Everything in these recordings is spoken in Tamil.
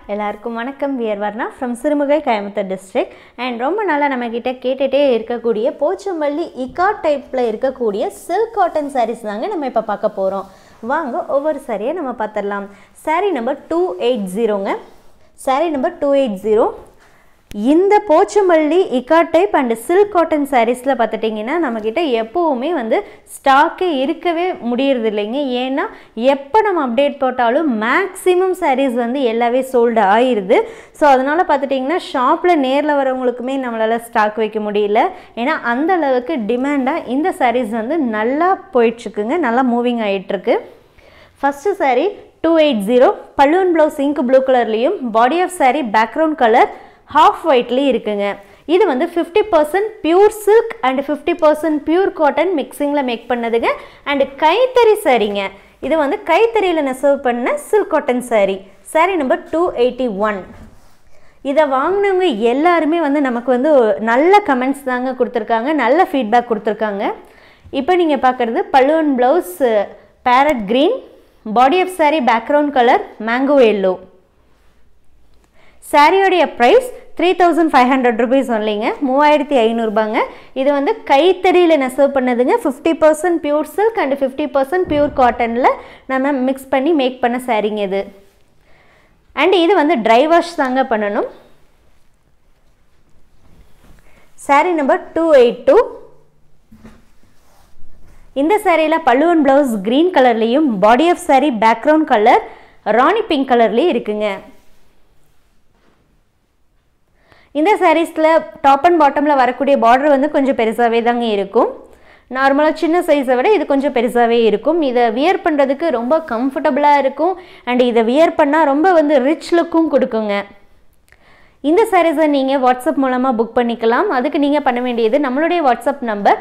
எல்லாருக்கும் வணக்கம். We are Varnaa from Sirumugai, Coimbatore district. And ரொம்ப நாளா நம்ம கிட்ட கேட்டுட்டே இருக்கக்கூடிய போச்சம்பள்ளி ikkat டைப்ல இருக்கக்கூடிய silk cotton sarees தாங்க நம்ம இப்ப பார்க்க போறோம். வாங்க ஒவ்வொரு சாரியை நம்ம பார்த்தறலாம். saree number 280ங்க. saree number 280. இந்த Pochampalli ikkat type and silk cotton sareesல பார்த்துட்டீங்கன்னா நம்ம கிட்ட எப்பவுமே வந்து ஸ்டாக்கே இருக்கவே முடியறது இல்லைங்க. ஏன்னா எப்போ நம்ம அப்டேட் போட்டாலும் மேக்ஸிமம் sarees வந்து எல்லாவே சோல்டு ஆயிருது. ஸோ அதனால பார்த்துட்டிங்கன்னா ஷாப்பில் நேரில் வரவங்களுக்குமே நம்மளால் ஸ்டாக் வைக்க முடியல. ஏன்னா அந்த அளவுக்கு டிமாண்டாக இந்த sarees வந்து நல்லா போயிட்டுருக்குங்க, நல்லா மூவிங் ஆகிட்டுருக்கு. ஃபஸ்ட்டு saree 280 பல்லுவன் ப்ளவுஸ் இங்க் ப்ளூ கலர்லேயும் body of saree background colour half whiteலி இருக்குங்க. இது வந்து 50% pure silk and 50% pure cotton மிக்சிங்கில் மேக் பண்ணதுங்க. அண்ட் கைத்தறி சாரீங்க. இது வந்து கைத்தறியில் நெசவு பண்ண silk cotton sari. Sari number 281. இதை வாங்கினவங்க எல்லாருமே வந்து நமக்கு வந்து நல்ல கமெண்ட்ஸ் தாங்க கொடுத்துருக்காங்க, நல்ல ஃபீட்பேக் கொடுத்துருக்காங்க. இப்போ நீங்கள் பார்க்குறது பல்லுவன் blouse parrot green, body of sari background colour mango yellow. சாரியோடைய ப்ரைஸ் 3500 rupees ஒன்லிங்க, 3500 ரூபாங்க. இது வந்து கைத்தறியில் நெசவு பண்ணதுங்க. 50% பியூர் சில்க் அண்ட் 50% பியூர் காட்டனில் நம்ம மிக்ஸ் பண்ணி மேக் பண்ண சாரீங்க இது. அண்ட் இது வந்து ட்ரை வாஷ் தாங்க பண்ணணும். சாரீ நம்பர் 282. இந்த சாரியில் பல்லுவன் ப்ளவுஸ் க்ரீன் கலர்லேயும் body of sari background colour ராணி பிங்க் கலர்லேயும் இருக்குங்க. இந்த சாரீஸில் டாப் அண்ட் பாட்டமில் வரக்கூடிய பார்டர் வந்து கொஞ்சம் பெருசாகவே தாங்க இருக்கும். நார்மலாக சின்ன சைஸை விட இது கொஞ்சம் பெருசாகவே இருக்கும். இதை வியர் பண்ணுறதுக்கு ரொம்ப கம்ஃபர்டபுளாக இருக்கும். அண்ட் இதை வியர் பண்ணால் ரொம்ப வந்து ரிச் லுக்கும் கொடுக்குங்க. இந்த சாரீஸை நீங்கள் வாட்ஸ்அப் மூலமாக புக் பண்ணிக்கலாம். அதுக்கு நீங்கள் பண்ண வேண்டியது நம்மளுடைய வாட்ஸ்அப் நம்பர்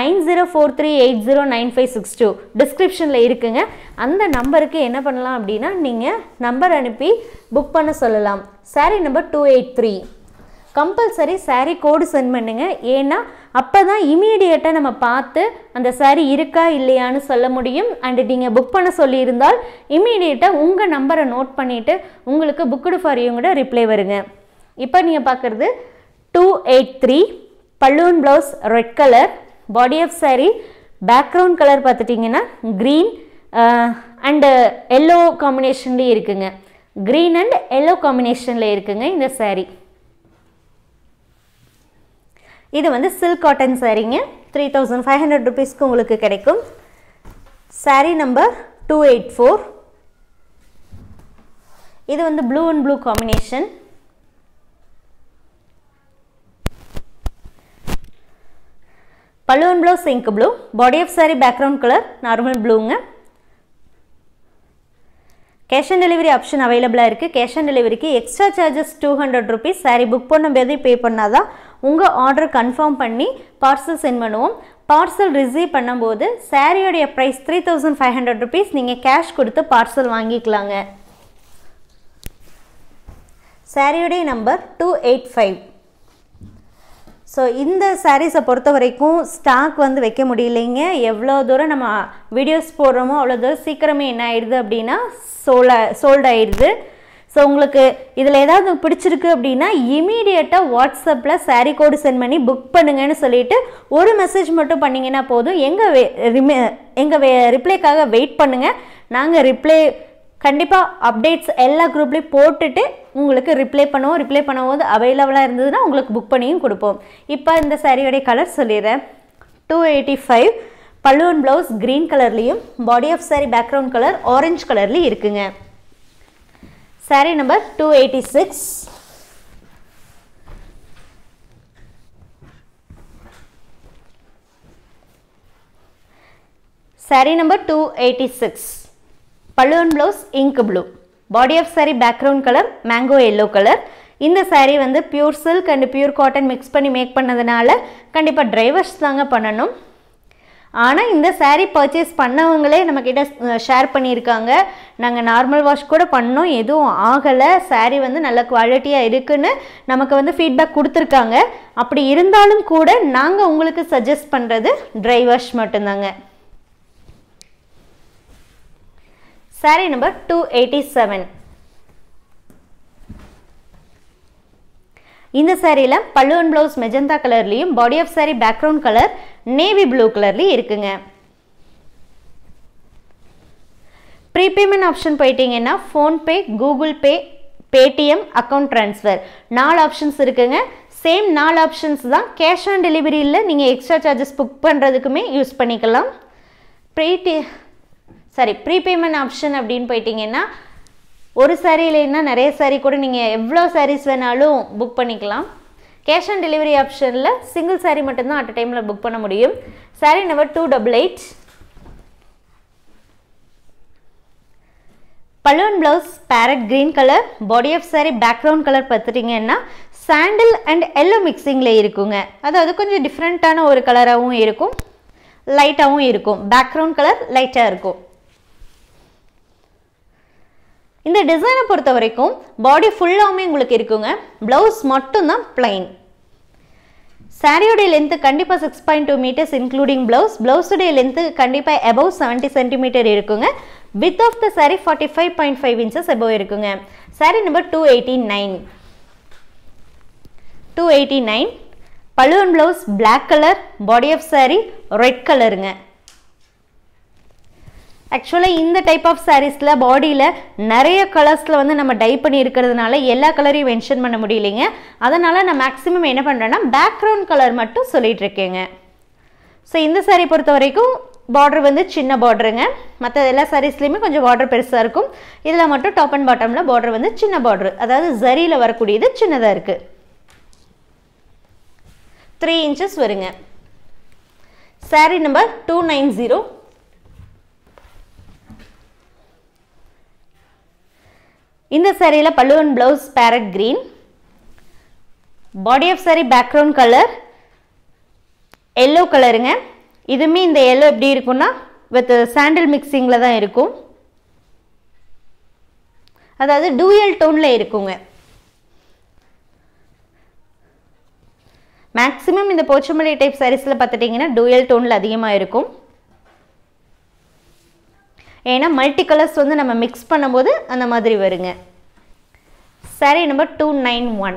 9043809562 டிஸ்கிரிப்ஷனில் இருக்குங்க. அந்த நம்பருக்கு என்ன பண்ணலாம் அப்படின்னா நீங்கள் நம்பர் அனுப்பி புக் பண்ண சொல்லலாம். Sari number 283. Compulsory sari code send பண்ணுங்க. ஏன்னா அப்போ தான் இமீடியட்டாக நம்ம பார்த்து அந்த சாரீ இருக்கா இல்லையான்னு சொல்ல முடியும். அண்டு நீங்கள் புக் பண்ண சொல்லியிருந்தால் இமீடியட்டாக உங்கள் நம்பரை நோட் பண்ணிவிட்டு உங்களுக்கு புக்குடு ஃபார் யூங்கூட ரிப்ளை வருங்க. இப்போ நீங்கள் பார்க்குறது 283 பல்லுவன் blouse red colour, body of sari background colour பார்த்துட்டிங்கன்னா க்ரீன் அண்டு எல்லோ காம்பினேஷன்லேயே இருக்குங்க. க்ரீன் அண்ட் எல்லோ காம்பினேஷனில் இருக்குங்க இந்த சாரீ. இது வந்து சில்க் காட்டன் சாரீங்க. 3500 rupeesக்கு உங்களுக்கு கிடைக்கும். சாரீ நம்பர் 284. இது வந்து ப்ளூ அண்ட் ப்ளூ காம்பினேஷன். பல்லுவன் blouse ink blue, body of sari background colour normal ப்ளூங்க. கேஷ் ஆன் டெலிவரி ஆப்ஷன் அவைலபிளாக இருக்குது. கேஷ் ஆன் டெலிவரிக்கு extra charges 200 rupees. Sari book பண்ணும்போது பே பண்ணால் தான் உங்கள் ஆர்டர் கன்ஃபார்ம் பண்ணி பார்சல் சென்ட் பண்ணுவோம். பார்சல் ரிசீவ் பண்ணும்போது சாரியோடைய ப்ரைஸ் 3500 rupees. நீங்கள் கேஷ் கொடுத்து பார்சல் வாங்கிக்கலாங்க. சாரியோடைய நம்பர் 285. ஸோ இந்த சாரீஸை பொறுத்த வரைக்கும் ஸ்டாக் வந்து வைக்க முடியலைங்க. எவ்வளோ தூரம் நம்ம வீடியோஸ் போடுறோமோ அவ்வளோ தூரம் சீக்கிரமே என்ன ஆயிடுது அப்படின்னா சோல்ட் ஆயிடுது. ஸோ உங்களுக்கு இதில் ஏதாவது பிடிச்சிருக்கு அப்படின்னா இமீடியட்டாக வாட்ஸ்அப்பில் சாரீ கோடு சென்ட் பண்ணி புக் பண்ணுங்கன்னு சொல்லிவிட்டு ஒரு மெசேஜ் மட்டும் பண்ணிங்கன்னா போதும். எங்கள் ரிப்ளைக்காக வெயிட் பண்ணுங்கள். நாங்கள் ரிப்ளை கண்டிப்பாக அப்டேட்ஸ் எல்லா குரூப்லேயும் போட்டுட்டு உங்களுக்கு ரிப்ளை பண்ணுவோம். ரிப்ளை பண்ணும்போது அவைலபிளாக இருந்ததுன்னா உங்களுக்கு புக் பண்ணியும் கொடுப்போம். இப்போ இந்த சாரியோடைய கலர் சொல்லிடுறேன். 285 பல்லுவன் ப்ளவுஸ் க்ரீன் கலர்லேயும் body of sari background colour orange கலர்லேயும் இருக்குங்க. சாரீ நம்பர் 286. சாரீ நம்பர் 286 பல்லுவன் blouse ink blue, body of sari background colour mango yellow colour. இந்த சாரீ வந்து pure silk and pure cotton mix பண்ணி மேக் பண்ணதுனால கண்டிப்பாக ட்ரை வாஷ் தாங்க பண்ணணும். ஆனால் இந்த சாரீ பர்ச்சேஸ் பண்ணவங்களே நம்மக்கிட்ட ஷேர் பண்ணியிருக்காங்க. நாங்கள் நார்மல் வாஷ் கூட பண்ணோம், எதுவும் ஆகலை, சாரீ வந்து நல்ல குவாலிட்டியாக இருக்குன்னு நமக்கு வந்து ஃபீட்பேக் கொடுத்துருக்காங்க. அப்படி இருந்தாலும் கூட நாங்கள் உங்களுக்கு சஜஸ்ட் பண்ணுறது ட்ரை வாஷ் மட்டும்தாங்க. சாரீ நம்பர் 287. இந்த சாரியில் பல்லு அண்ட் ப்ளவுஸ் மெஜந்தா கலர்லேயும் body of sari background colour navy blue கலர்லேயும் இருக்குங்க. ப்ரீபேமெண்ட் ஆப்ஷன் போயிட்டீங்கன்னா PhonePe, Google Pay, Paytm, account transfer 4 options இருக்குங்க. சேம் 4 ஆப்ஷன்ஸ் தான். கேஷ் ஆன் டெலிவரியில் நீங்கள் எக்ஸ்ட்ரா சார்ஜஸ் புக் பண்ணுறதுக்குமே யூஸ் பண்ணிக்கலாம். ப்ரீபேமெண்ட் ஆப்ஷன் அப்படின்னு போயிட்டீங்கன்னா ஒரு சாரீ இல்லைன்னா நிறைய சாரீ கூட நீங்கள் எவ்வளோ சாரீஸ் வேணாலும் புக் பண்ணிக்கலாம். கேஷ் ஆன் டெலிவரி ஆப்ஷனில் சிங்கிள் சாரீ மட்டும்தான் அட் டைமில் புக் பண்ண முடியும். Sari number 288. Pallu and blouse parrot green colour, body of sari background colour பார்த்துட்டிங்கன்னா சாண்டில் அண்ட் எல்லோ மிக்சிங்கில் இருக்குங்க. அதாவது கொஞ்சம் டிஃப்ரெண்ட்டான ஒரு கலராகவும் இருக்கும், லைட்டாகவும் இருக்கும். பேக்ரவுண்ட் கலர் லைட்டாக இருக்கும். இந்த டிசைனை பொறுத்த வரைக்கும் பாடி ஃபுல்லாகவுமே உங்களுக்கு இருக்குங்க. ப்ளவுஸ் மட்டும்தான் பிளைன். சாரியோடைய லென்த்து கண்டிப்பாக 6.2 மீட்டர்ஸ் இன்க்ளூடிங் ப்ளவுஸ். ப்ளவுஸுடைய லென்த்து கண்டிப்பாக above 70 சென்டிமீட்டர் இருக்குங்க. Width of the sari 45.5 inches above இருக்குங்க. Sari number 289. Pallu and blouse black colour, body of sari red கலருங்க. ஆக்சுவலாக இந்த டைப் ஆஃப் சாரீஸில் பாடியில் நிறைய கலர்ஸில் வந்து நம்ம டை பண்ணி இருக்கிறதுனால எல்லா கலரையும் மென்ஷன் பண்ண முடியலைங்க. அதனால் நான் மேக்ஸிமம் என்ன பண்ணுறேன்னா பேக்ரவுண்ட் கலர் மட்டும் சொல்லிகிட்டு இருக்கேங்க. ஸோ இந்த சாரீ பொறுத்த வரைக்கும் பார்டர் வந்து சின்ன பார்டருங்க. மற்ற எல்லா சாரீஸ்லேயுமே கொஞ்சம் பார்டர் பெருசாக இருக்கும். இதில் மட்டும் டாப் அண்ட் பாட்டமில் பார்டர் வந்து சின்ன பார்டர், அதாவது ஜரியில் வரக்கூடியது சின்னதாக இருக்குது. 3 இன்ச்சஸ் வருங்க. சாரீ நம்பர் 290. இந்த சாரியில் pallu and blouse parrot green, body of sari background colour yellow கலருங்க. இதுவுமே இந்த எல்லோ எப்படி இருக்குன்னா வித் சாண்டில் மிக்சிங்கில் தான் இருக்கும், அதாவது டூயல் டோனில் இருக்குங்க. மேக்ஸிமம் இந்த போச்சம்பள்ளி டைப் சாரீஸில் பார்த்துட்டிங்கன்னா டூயல் டோனில் அதிகமாக இருக்கும். ஏன்னா மல்டி கலர்ஸ் வந்து நம்ம மிக்ஸ் பண்ணும்போது அந்த மாதிரி வருங்க. சாரீ நம்பர் 291.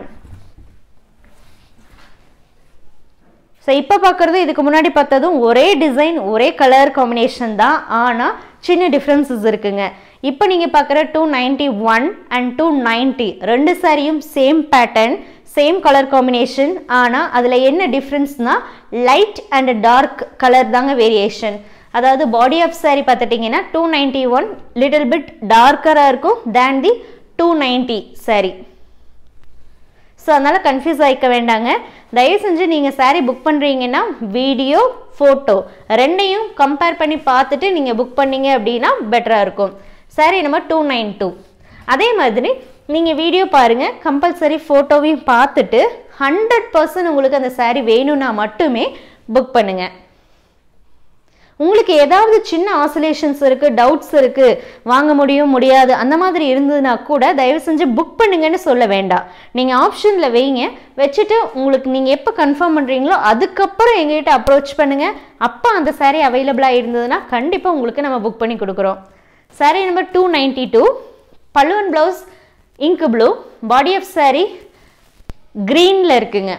ஸோ இப்போ பார்க்குறது இதுக்கு முன்னாடி பார்த்ததும் ஒரே டிசைன் ஒரே கலர் காம்பினேஷன் தான், ஆனால் சின்ன டிஃப்ரென்சஸ் இருக்குங்க. இப்போ நீங்கள் பார்க்குற 291 அண்ட் 290 ரெண்டு சாரியும் same pattern, same colour combination. ஆனால் அதில் என்ன டிஃப்ரென்ஸ்னால் லைட் அண்ட் டார்க் கலர் தாங்க வேரியேஷன். அதாவது பாடி ஆஃப் சாரி பார்த்துட்டிங்கன்னா 291 லிட்டில் பிட் டார்க்கராக இருக்கும் தேன் தி 290 சாரி. ஸோ அதனால் கன்ஃபியூஸ் ஆகிக்க வேண்டாங்க. தயவு செஞ்சு நீங்கள் சாரீ புக் பண்ணுறீங்கன்னா வீடியோ ஃபோட்டோ ரெண்டையும் கம்பேர் பண்ணி பார்த்துட்டு நீங்கள் புக் பண்ணீங்க அப்படின்னா பெட்டராக இருக்கும். சாரீ நம்பர் 292. அதே மாதிரி நீங்கள் வீடியோ பாருங்கள், கம்பல்சரி ஃபோட்டோவையும் பார்த்துட்டு 100% உங்களுக்கு அந்த சாரீ வேணும்னா மட்டுமே புக் பண்ணுங்கள். உங்களுக்கு ஏதாவது சின்ன ஆசிலேஷன்ஸ் இருக்குது, டவுட்ஸ் இருக்குது, வாங்க முடியும் முடியாது அந்த மாதிரி இருந்ததுன்னா கூட தயவு செஞ்சு புக் பண்ணுங்கன்னு சொல்ல வேண்டாம். நீங்கள் ஆப்ஷனில் வைங்க, வச்சுட்டு உங்களுக்கு நீங்கள் எப்போ கன்ஃபார்ம் பண்ணுறீங்களோ அதுக்கப்புறம் எங்ககிட்ட அப்ரோச் பண்ணுங்கள். அப்போ அந்த சாரீ அவைலபிளாக இருந்ததுன்னா கண்டிப்பாக உங்களுக்கு நம்ம புக் பண்ணி கொடுக்குறோம். Sari number 292. Pallu and blouse ink blue, body of sari க்ரீனில் இருக்குங்க.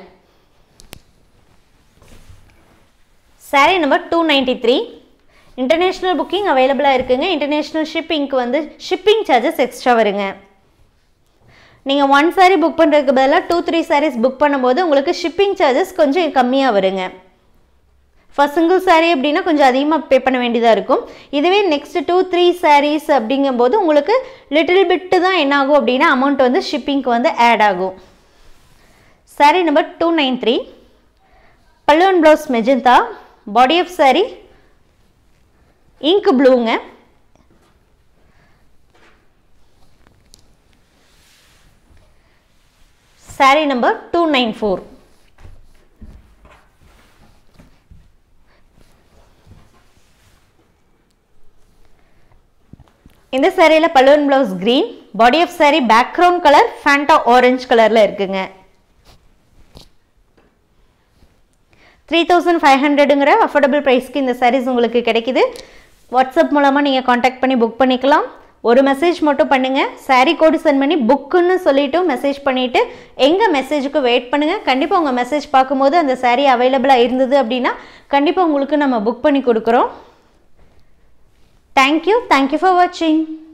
சாரீ நம்பர் 293. இன்டர்நேஷ்னல் புக்கிங் அவைலபிளாக இருக்குங்க. இன்டர்நேஷ்னல் ஷிப்பிங்க்கு வந்து ஷிப்பிங் சார்ஜஸ் எக்ஸ்ட்ரா வருங்க. நீங்கள் 1 சாரீ புக் பண்ணுறதுக்கு பதிலாக 2-3 சாரீஸ் புக் பண்ணும்போது உங்களுக்கு ஷிப்பிங் சார்ஜஸ் கொஞ்சம் கம்மியாக வருங்க. ஃபர்ஸ்ட் சிங்கிள் சாரீ அப்படின்னா கொஞ்சம் அதிகமாக பே பண்ண வேண்டியதாக இருக்கும். இதுவே நெக்ஸ்ட் 2-3 சாரீஸ் அப்படிங்கும்போது உங்களுக்கு லிட்டில் பிட்டு தான் என்ன ஆகும் அப்படின்னா அமௌண்ட் வந்து ஷிப்பிங்க்கு வந்து ஆட் ஆகும். Sari number 293. Pallu and blouse magenta, body of sari ink ப்ளூங்க. சாரீ நம்பர் 294. இந்த சாரியில் pallu and blouse green, body of sari background colour Fanta orange கலரில் இருக்குங்க. 3500ங்கிற அஃபோர்டபுள் ப்ரைஸ்க்கு இந்த சாரீஸ் உங்களுக்கு கிடைக்குது. வாட்ஸ்அப் மூலமாக நீங்கள் காண்டாக்ட் பண்ணி புக் பண்ணிக்கலாம். ஒரு மெசேஜ் மட்டும் பண்ணுங்கள், சாரீ கோடு சென்ட் பண்ணி புக்குன்னு சொல்லிவிட்டு மெசேஜ் பண்ணிவிட்டு எங்கள் மெசேஜுக்கு வெயிட் பண்ணுங்கள். கண்டிப்பாக உங்கள் மெசேஜ் பார்க்கும்போது அந்த சாரீ அவைலபிளாக இருந்தது அப்படின்னா கண்டிப்பாக உங்களுக்கு நம்ம புக் பண்ணி கொடுக்குறோம். தேங்க்யூ ஃபார் வாட்சிங்.